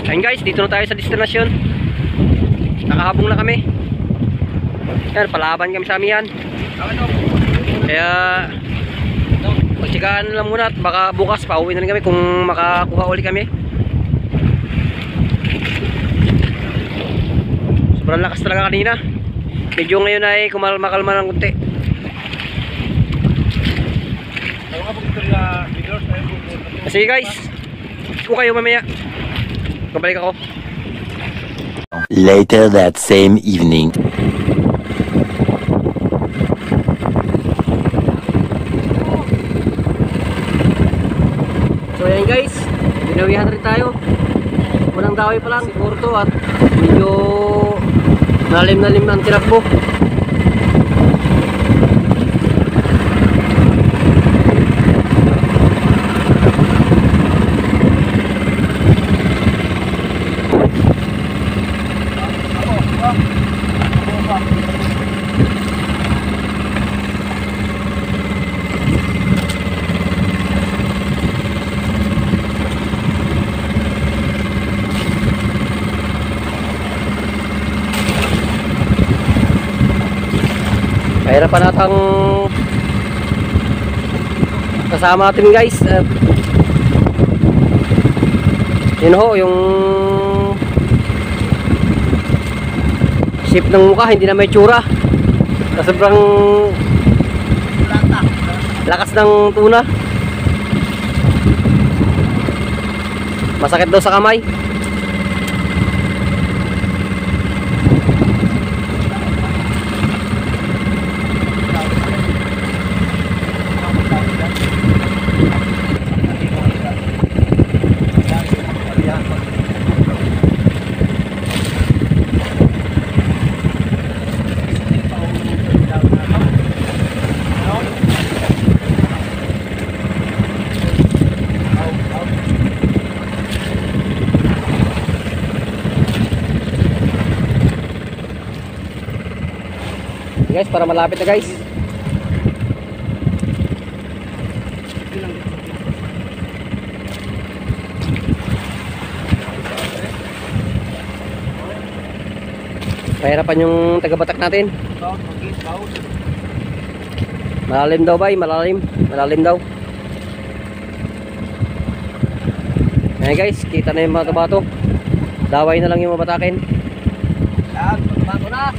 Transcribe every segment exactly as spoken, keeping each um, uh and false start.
Ayun guys, dito na tayo sa destinasyon. Nakahabong na kami. Yan, palaban kami sa amihan. Kaya magtsigaan lang muna at baka bukas pauwi na rin kami kung makakuha uli kami. Sobrang lakas talaga kanina. Medyo ngayon ay kumalma-kalma ng kunti. Sige guys, kung kayo mamaya kabalik ako. Later that same evening. So yan guys, binawihan rin tayo. Unang daway pa lang siguro to at medyo nalim-nalim na ang tinakbo. Kahirapan natang kasama natin guys. Uh, yun ho, yung shape ng mukha hindi na may tsura. Sobrang lakas ng tuna. Masakit daw sa kamay. Guys, para malapit na guys. Pahirapan yung taga-batak natin. Malalim daw bay, malalim. Malalim daw. Ayan guys, kita na yung mga bato. Daway na lang yung mabatakin. Yan, bato na.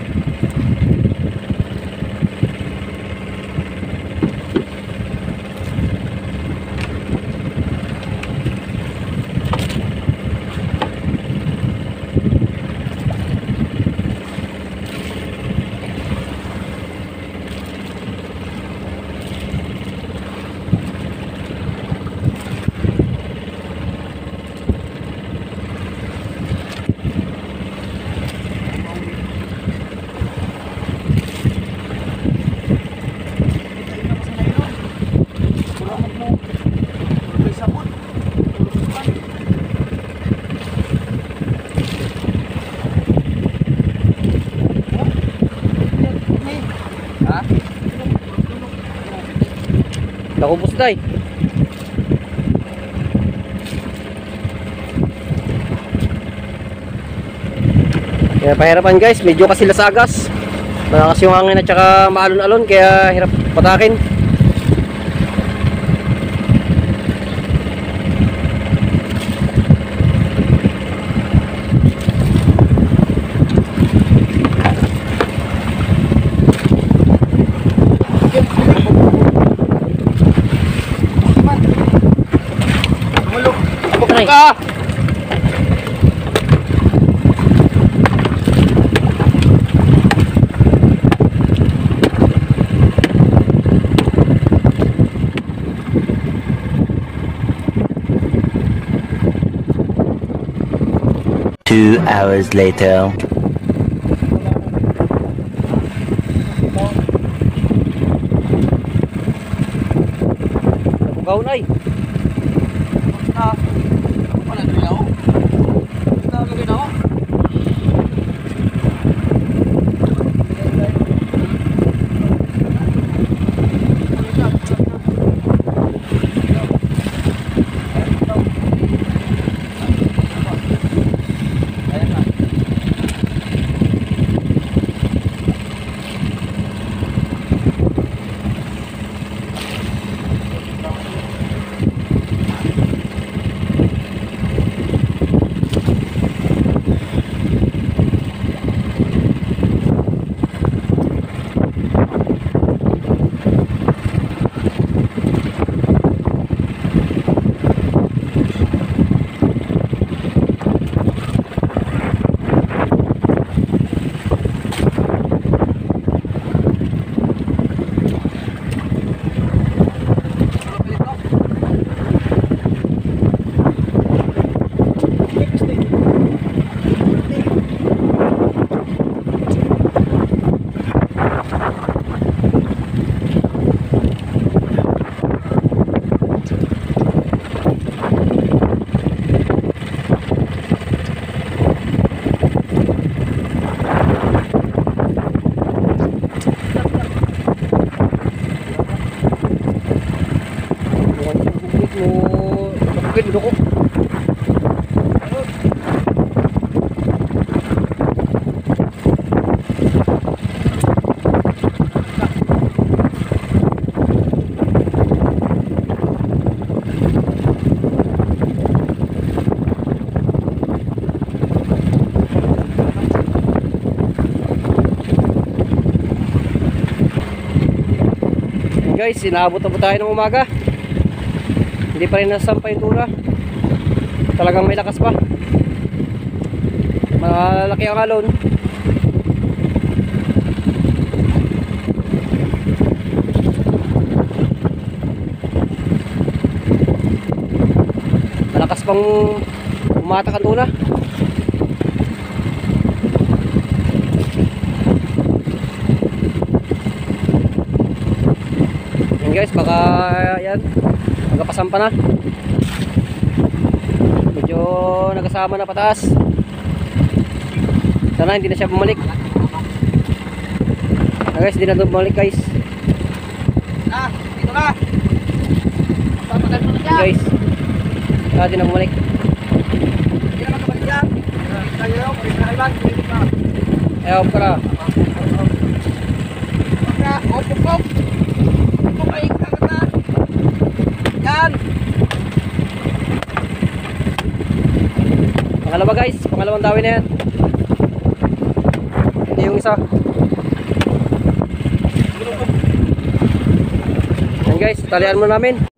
Nakubos day. Kaya pahirapan guys, medyo kasi lasagas. Malakas yung hangin at saka maalon-alon kaya hirap patakin. Ka. Two hours later. Bugaw na eh. guys, inaabot na po tayo ng umaga. Hindi pa rin nasampay yung tuna. Talagang may lakas pa. Malaki ang alon. Malakas pang umatak ang tuna. Yan guys, baka yan magkapasampa na. Medyo nagasama na pataas. Sana hindi na siya bumalik. Ah, guys, hindi na bumalik guys. Ah, dito na. Papagal mo na siya. Guys, ah, hindi na bumalik. Hindi na makabalik yan. Ayaw, pwede na kailan. Ayaw ka na. Pagka, op, op, op. Op, ay, kagat na. Yan. Pangalawa guys, pangalawang dawin na yan. Hindi yung isa. Yan guys, talian mo namin.